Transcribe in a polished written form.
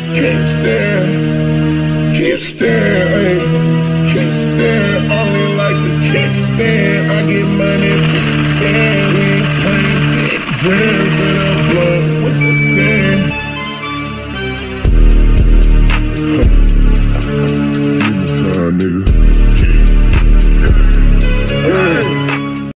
Can't stand, can't stand, ayy. Can't stand, only like a can't stand. I get money, can't stand. We ain't playing big brands, but I'm